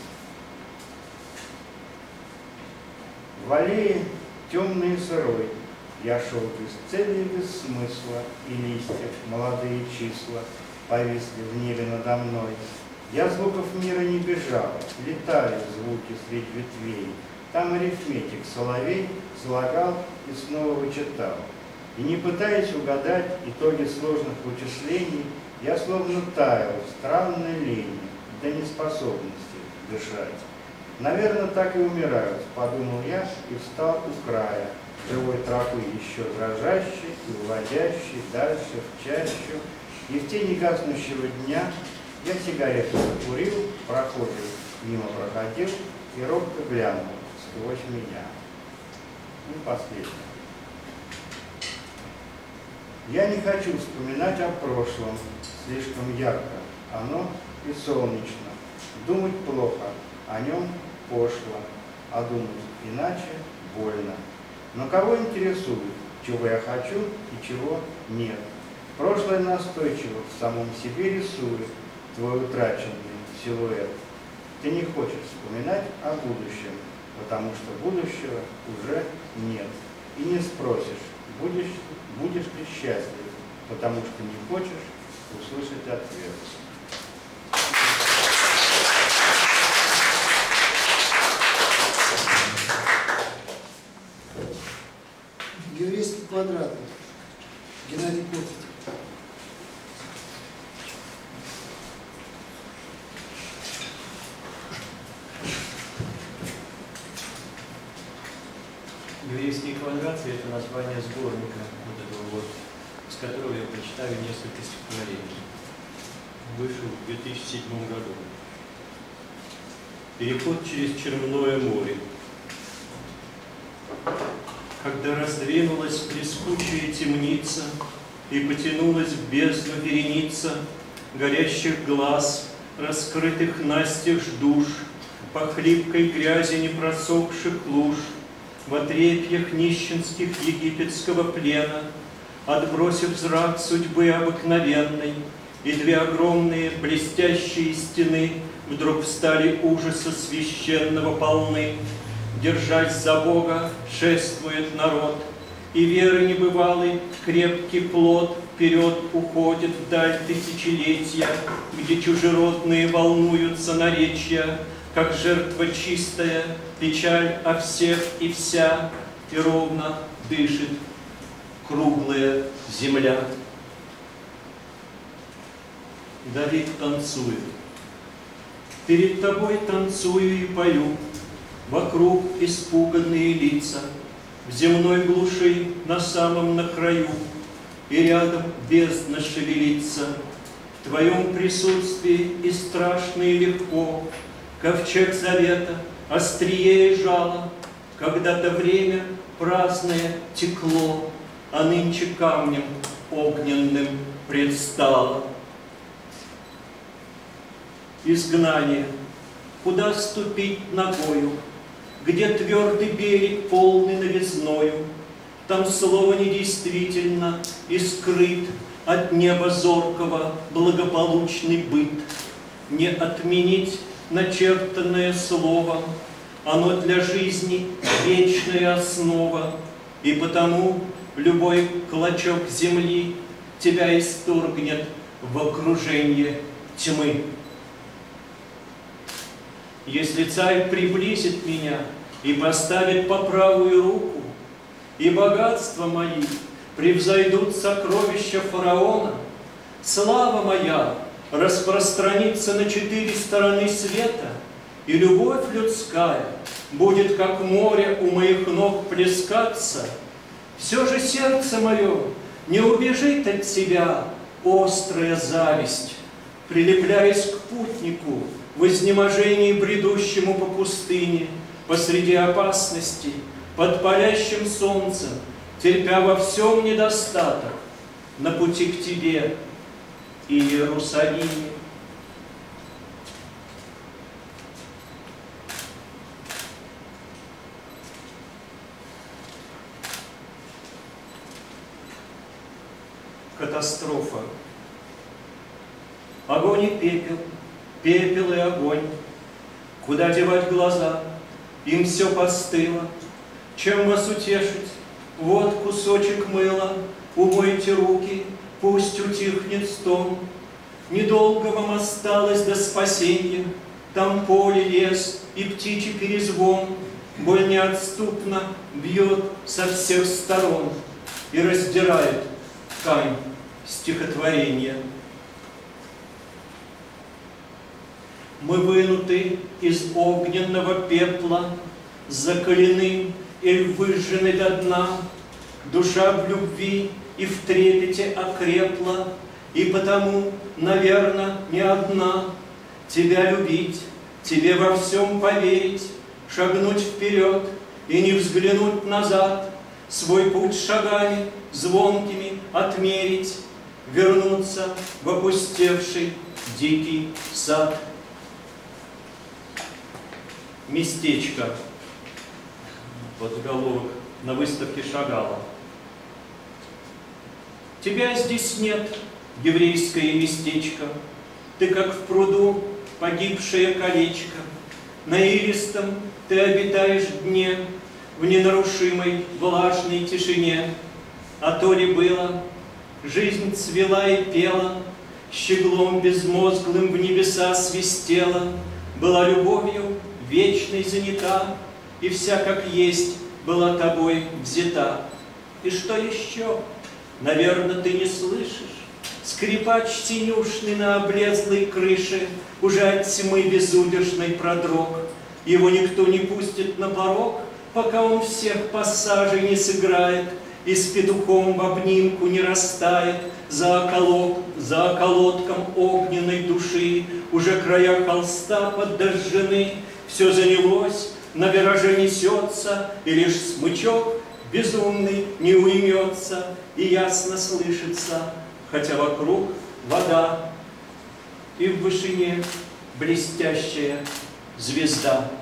S8: В аллее темной и сырой я шел без цели и без смысла, и листьев, молодые числа, повисли в небе надо мной. Я звуков мира не бежал, летали звуки средь ветвей, там арифметик соловей слагал и снова вычитал. И не пытаясь угадать итоги сложных вычислений, я словно таял в странной лени, до неспособности дышать. Наверное, так и умирают, подумал я и встал у края, живой тропы еще дрожащей и уводящей дальше в чащу, и в тени гаснущего дня я сигарету закурил, проходил, мимо проходил и робко глянул сквозь меня. И последнее. Я не хочу вспоминать о прошлом, слишком ярко, оно и солнечно. Думать плохо, о нем пошло, а думать иначе больно. Но кого интересует, чего я хочу и чего нет? Прошлое настойчиво в самом себе рисует твой утраченный силуэт. Ты не хочешь вспоминать о будущем, потому что будущего уже нет. И не спросишь, будешь, будешь ли счастлив, потому что не хочешь услышать ответ.
S2: Еврейский квадрат. Геннадий Кофтин.
S9: Еврейские квадраты – это название сборника, вот этого вот, с которого я прочитаю несколько стихотворений. Вышел в две тысячи седьмом году. Переход через Черное море. Когда раздвинулась блескучая темница, и потянулась в бездну вереница горящих глаз, раскрытых настежь душ, по хлипкой грязи непросохших луж, в отрепьях нищенских египетского плена, отбросив зрак судьбы обыкновенной, и две огромные блестящие стены вдруг встали ужаса священного полны. Держась за Бога, шествует народ, и веры небывалый крепкий плод вперед уходит вдаль тысячелетия, где чужеродные волнуются наречья, как жертва чистая, печаль о всех и вся, и ровно дышит круглая земля. Давид танцует. Перед тобой танцую и пою, вокруг испуганные лица, в земной глуши на самом на краю, и рядом бездна шевелится. В твоем присутствии и страшно, и легко, ковчег завета, острие и жало, когда-то время праздное текло, а нынче камнем огненным предстало. Изгнание, куда ступить ногою, где твердый берег полный новизною, там слово недействительно и скрыт от неба зоркого благополучный быт. Не отменить начертанное слово, оно для жизни вечная основа, и потому любой клочок земли тебя исторгнет в окружение тьмы. Если царь приблизит меня и поставит по правую руку, и богатства мои превзойдут сокровища фараона, слава моя распространится на четыре стороны света, и любовь людская будет, как море, у моих ног плескаться, все же сердце мое не убежит от тебя острая зависть, прилепляясь к путнику в изнеможении, бредущему по пустыне, посреди опасности, под палящим солнцем, терпя во всем недостаток, на пути к тебе и Иерусалиме. Катастрофа. Огонь и пепел, пепел и огонь. Куда девать глаза? Им все постыло. Чем вас утешить? Вот кусочек мыла, умойте руки, пусть утихнет стон. Недолго вам осталось до спасения, там поле, лес и птичий перезвон. Боль неотступно бьет со всех сторон и раздирает ткань стихотворения. Мы вынуты из огненного пепла, закалены и выжжены до дна. Душа в любви и в трепете окрепла, и потому, наверно, не одна. Тебя любить, тебе во всем поверить, шагнуть вперед и не взглянуть назад, свой путь шагами звонкими отмерить, вернуться в опустевший дикий сад. Местечко. Подголовок на выставке Шагала. Тебя здесь нет, еврейское местечко. Ты, как в пруду, погибшее колечко. На илистом ты обитаешь дне, в ненарушимой влажной тишине. А то ли было, жизнь цвела и пела, щеглом безмозглым в небеса свистела, была любовью вечной занята, и вся как есть была тобой взята. И что еще? Наверно, ты не слышишь? Скрипач синюшный на облезлой крыше уже от тьмы безудержной продрог. Его никто не пустит на порог, пока он всех пассажей не сыграет и с петухом в обнимку не растает. За, околот, за околотком огненной души уже края холста подожжены, все занялось, на вираже несется, и лишь смычок безумный не уймется и ясно слышится, хотя вокруг вода и в вышине блестящая звезда.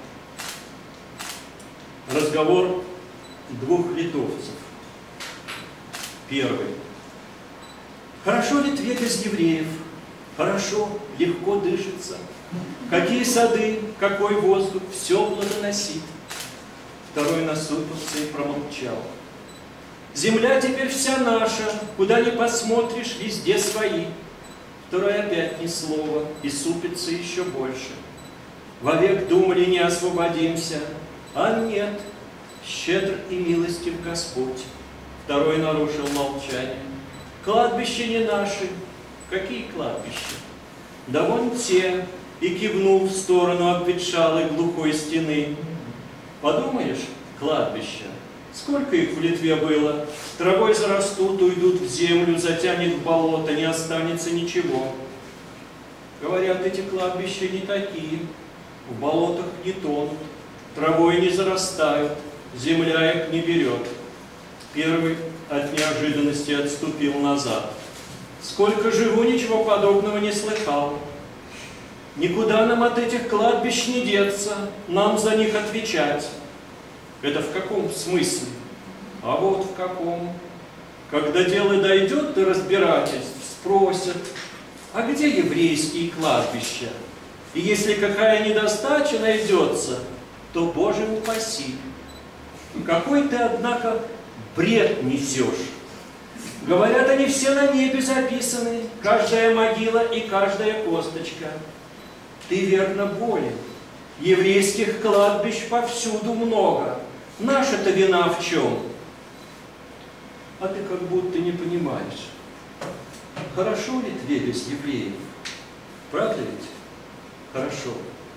S9: Разговор двух литовцев. Первый. Хорошо Литве без евреев, хорошо, легко дышится. Какие сады, какой воздух, все плодоносит. Второй насупился и промолчал. Земля теперь вся наша, куда ни посмотришь, везде свои. Второй опять ни слова, и супится еще больше. Вовек думали, не освободимся, а нет, щедр и милостив Господь. Второй нарушил молчание. Кладбища не наши. Какие кладбища? Да вон те. И кивнул в сторону обветшалой глухой стены. Подумаешь, кладбища. Сколько их в Литве было? Травой зарастут, уйдут в землю, затянет в болото, не останется ничего. Говорят, эти кладбища не такие. В болотах не тонут, травой не зарастают, земля их не берет. Первый от неожиданности отступил назад. Сколько живу, ничего подобного не слыхал. Никуда нам от этих кладбищ не деться, нам за них отвечать. Это в каком смысле? А вот в каком. Когда дело дойдет до разбирательств, спросят, а где еврейские кладбища? И если какая недостача найдется, то, Боже упаси. Какой ты, однако, бред несешь. Говорят, они все на небе записаны, каждая могила и каждая косточка. Ты верно болен. Еврейских кладбищ повсюду много. Наша-то вина в чем? А ты как будто не понимаешь. Хорошо ли Литве без евреев? Правда ведь? Хорошо.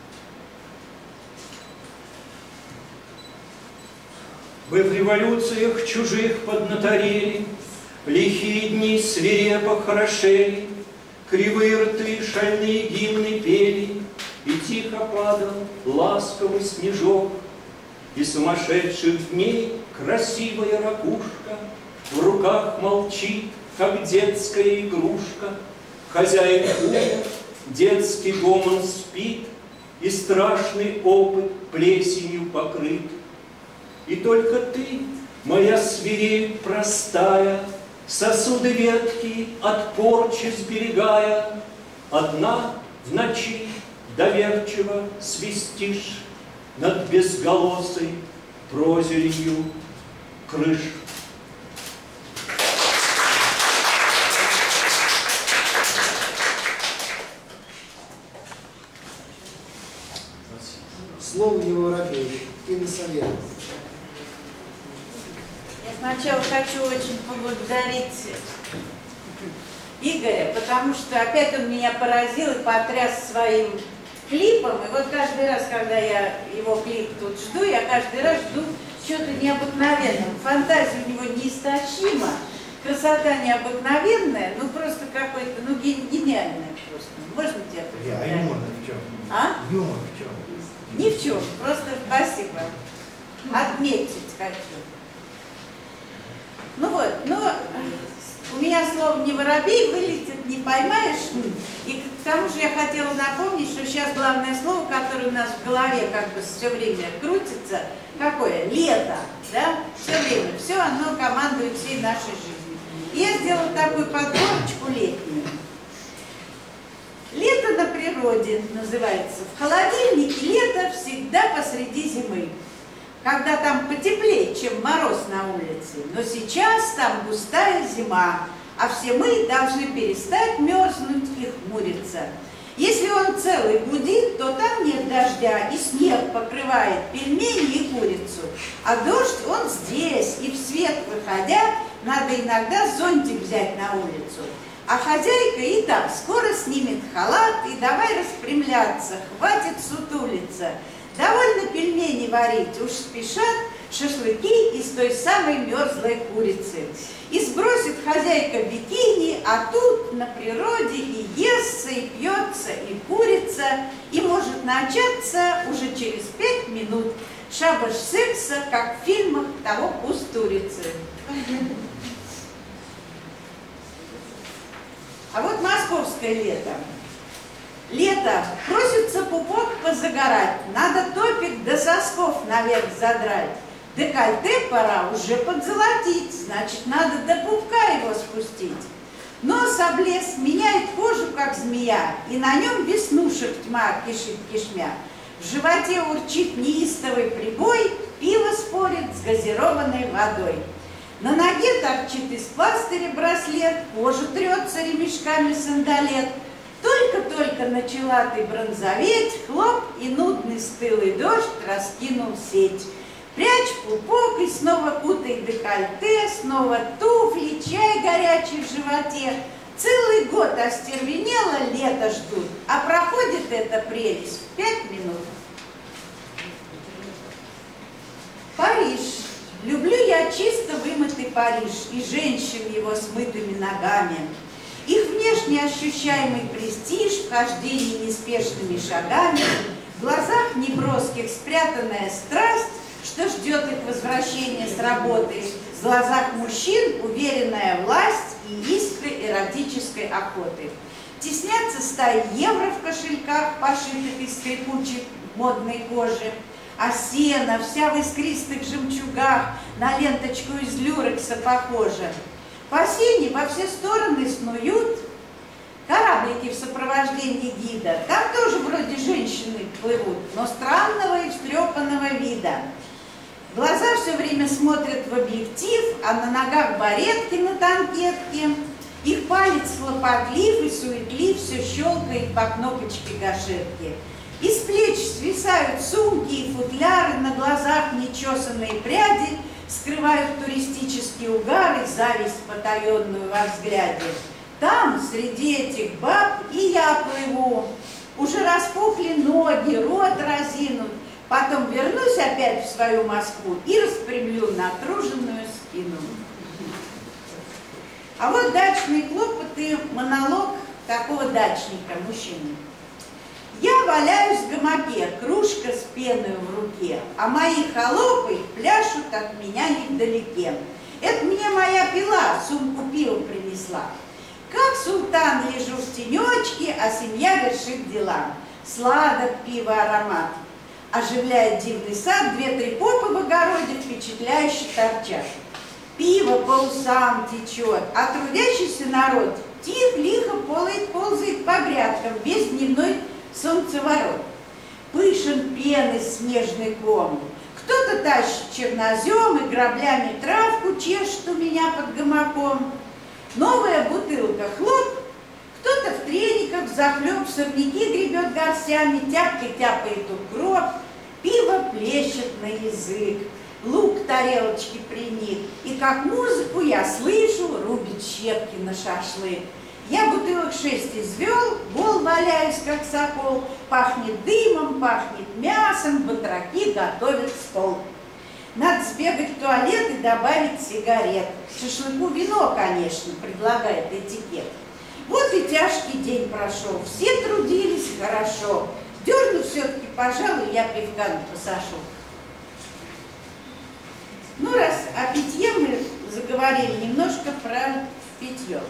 S9: Мы в революциях чужих поднаторели, лихие дни свирепо хорошели, кривые рты шальные гимны пели, и тихо падал ласковый снежок, и сумасшедших дней красивая ракушка в руках молчит, как детская игрушка. Хозяин умер, детский гомон спит, и страшный опыт плесенью покрыт. И только ты, моя свирель простая, сосуды ветхие от порчи сберегая, одна в ночи доверчиво свистишь над безголосой прозеленью крыш.
S2: Слово не воробей. Инна Савьянова.
S5: Я сначала хочу очень поблагодарить Игоря, потому что опять он меня поразил и потряс своим клипом. И вот каждый раз, когда я его клип тут жду, я каждый раз жду чего-то необыкновенного. Фантазия у него неистощима, красота необыкновенная, ну просто какой-то, ну гениальная просто. Можно тебя поздравить?
S8: А юмор в чем?
S5: А?
S8: Юмор в чем?
S5: Ни в чем, просто спасибо. Отметить хочу. Ну вот, но у меня слово «не воробей» вылетит, не поймаешь. И к тому же я хотела напомнить, что сейчас главное слово, которое у нас в голове как бы все время крутится, какое? Лето, да? Все время, все оно командует всей нашей жизнью. И я сделала такую подборочку летнюю. Лето на природе называется. В холодильнике лето всегда посреди зимы, когда там потеплее, чем мороз на улице. Но сейчас там густая зима, а все мы должны перестать мерзнуть и хмуриться. Если он целый гудит, то там нет дождя, и снег покрывает пельмени и курицу. А дождь, он здесь, и в свет выходя, надо иногда зонтик взять на улицу. А хозяйка и так скоро снимет халат, и давай распрямляться, хватит сутулиться. Довольно пельмени варить, уж спешат шашлыки из той самой мерзлой курицы. И сбросит хозяйка бикини, а тут на природе и естся, и пьется, и курица, и может начаться уже через пять минут. Шабаш секса, как в фильмах того Кустурицы. А вот московское лето. Лето. Просится пупок позагорать, надо топик до сосков наверх задрать. Декольте пора уже подзолотить, значит, надо до пупка его спустить. Нос облез, меняет кожу, как змея, и на нем веснушек тьма кишит кишмя. В животе урчит неистовый прибой, пиво спорит с газированной водой. На ноге торчит из пластыря браслет, кожу трется ремешками сандалет. Только-только начала ты бронзоветь, хлоп, и нудный стылый дождь раскинул сеть. Прячь пупок и снова кутай декольте, снова туфли, чай горячий в животе. Целый год остервенело, лето ждут, а проходит эта прелесть в пять минут. Париж. Люблю я чисто вымытый Париж и женщин его с мытыми ногами. Их внешне ощущаемый престиж в хождении неспешными шагами, в глазах неброских спрятанная страсть, что ждет их возвращения с работы, в глазах мужчин уверенная власть и искры эротической охоты. Теснятся стаи евро в кошельках, пошитых из скрипучей модной кожи, а сено вся в искристых жемчугах на ленточку из люрекса похожа. По сене во все стороны снуют кораблики в сопровождении гида. Там тоже вроде женщины плывут, но странного и встрепанного вида. Глаза все время смотрят в объектив, а на ногах баретки на танкетке. Их палец хлопотлив и суетлив, все щелкает по кнопочке гашетки. Из плеч свисают сумки и футляры, на глазах нечесанные пряди скрывают туристические угары, зависть потаенную во взгляде. Там, среди этих баб, и я плыву. Уже распухли ноги, рот разинут. Потом вернусь опять в свою Москву и распрямлю натруженную спину. А вот дачные хлопоты, монолог такого дачника, мужчины. Я валяюсь в гамаке, кружка с пеной в руке, а мои холопы пляшут от меня невдалеке. Это мне моя пила сумку пива принесла. Как султан лежу в тенечке, а семья вершит дела. Сладок пива аромат. Оживляет дивный сад, две-три попы в огороде впечатляюще торчат. Пиво по усам течет, а трудящийся народ тихо-лихо ползает, ползает по грядкам, без дневной солнцеворот. Пышен пены снежный ком. Кто-то тащит чернозем и граблями травку чешет у меня под гамаком. Новая бутылка хлоп. Кто-то в трениках захлеб сорняки гребет горстями, тяпкой тяпает укроп. Пиво плещет на язык. Лук к тарелочке приник. И как музыку я слышу, рубит щепки на шашлык. Я бутылок шесть извел, гол валяюсь, как сокол. Пахнет дымом, пахнет мясом, батраки готовят стол. Надо сбегать в туалет и добавить сигарет. Шашлыку вино, конечно, предлагает этикет. Вот и тяжкий день прошел, все трудились хорошо. Дерну все-таки, пожалуй, я пивка не посошу. Ну, раз о питье мы заговорили, немножко про питье.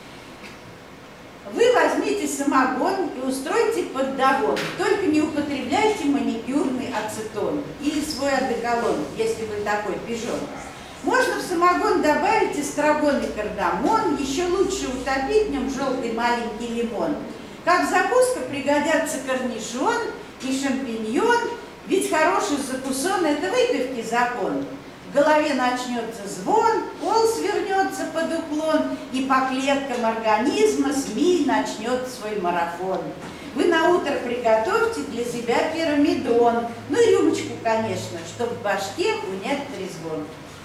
S5: Вы возьмите самогон и устройте поддавон. Только не употребляйте маникюрный ацетон или свой одеколон, если вы такой пижон. Можно в самогон добавить эстрагон и кардамон, еще лучше утопить в нем желтый маленький лимон. Как закуска пригодятся корнишон и шампиньон, ведь хороший закусон – это выпивки закон. В голове начнется звон, пол свернется под уклон, и по клеткам организма змей начнет свой марафон. Вы на утро приготовьте для себя пирамидон, ну и рюмочку, конечно, чтобы в башке унять трезвон.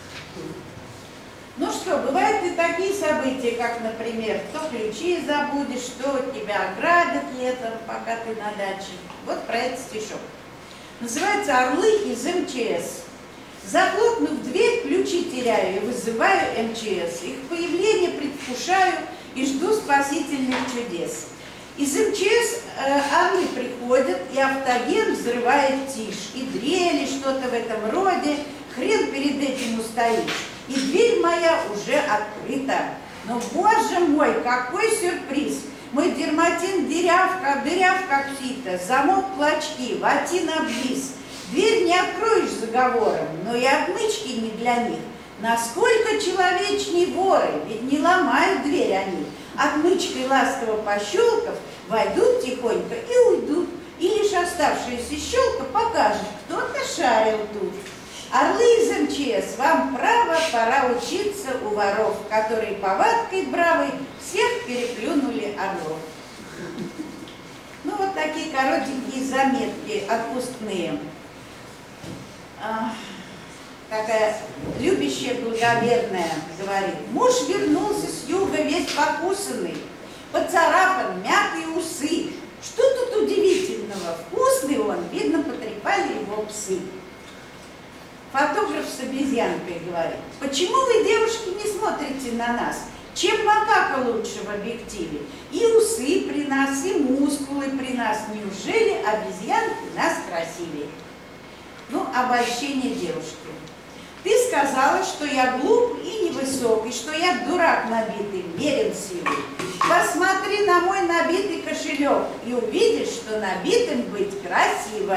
S5: Ну что, бывают и такие события, как, например, то ключи забудешь, то тебя ограбят летом, пока ты на даче. Вот про этот стишок. Называется «Орлы из эм че эс». Захлопнув дверь, ключи теряю и вызываю эм че эс. Их появление предвкушаю и жду спасительных чудес. Из эм че эс э, орлы приходят, и автоген взрывает тишь, и дрели, что-то в этом роде, хрен перед этим устоишь. И дверь моя уже открыта. Но, боже мой, какой сюрприз! Мой дерматин дыряв, как, дыряв, как фита, замок клочки, ватин обвис. Дверь не откроешь заговором, но и отмычки не для них. Насколько человечней воры, ведь не ломают дверь они. Отмычкой ласково пощелкав, войдут тихонько и уйдут. И лишь оставшаяся щелка покажет, кто-то шарил тут. Орлы из эм че эс, вам право пора учиться у воров, которые повадкой бравой всех переплюнули орлов. Ну вот такие коротенькие заметки отпускные. Такая любящая, благоверная говорит: муж вернулся с юга весь покусанный, поцарапан, мятые усы. Что тут удивительного? Вкусный он, видно, потрепали его псы. Фотограф с обезьянкой говорит: почему вы, девушки, не смотрите на нас? Чем макака лучше в объективе? И усы при нас, и мускулы при нас. Неужели обезьянки нас красивее? Ну, обольщение девушки. Ты сказала, что я глуп и невысок, и что я дурак набитый, мерен силой. Посмотри на мой набитый кошелек и увидишь, что набитым быть красиво.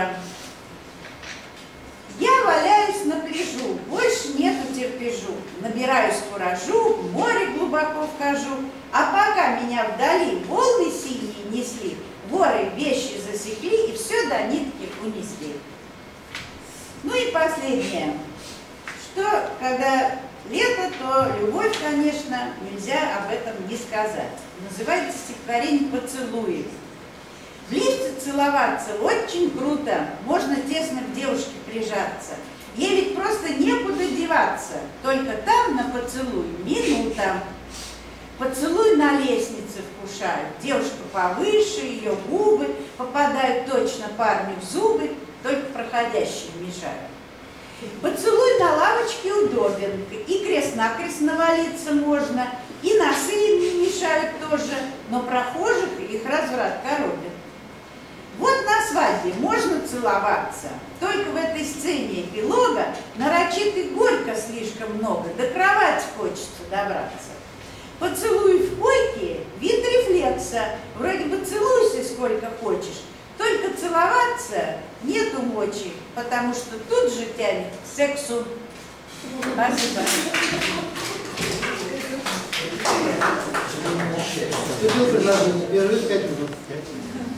S5: Я валяюсь на пляжу, больше нету терпежу. Набираюсь куражу, в море глубоко вхожу. А пока меня вдали волны синие несли, воры вещи засекли и все до нитки унесли. Ну и последнее. Что, когда лето, то любовь, конечно, нельзя об этом не сказать. Называется стихотворение «Поцелуи». В лифте целоваться очень круто, можно тесно к девушке прижаться. Ей ведь просто некуда деваться, только там на поцелуй минута. Поцелуй на лестнице вкушают, девушка повыше, ее губы попадают точно парню в зубы, только проходящие мешают. Поцелуй на лавочке удобен, и крест-накрест навалиться можно, и носы им не мешают тоже, но прохожих их разврат коробит. Вот на свадьбе можно целоваться, только в этой сцене эпилога нарочито горько слишком много, до кровати хочется добраться. Поцелуй в койке – вид рефлекса, вроде бы целуйся сколько хочешь, только целоваться нету мочи, потому что тут же тянет к сексу. Спасибо.
S2: Вступил предложение, перерыв пять минут.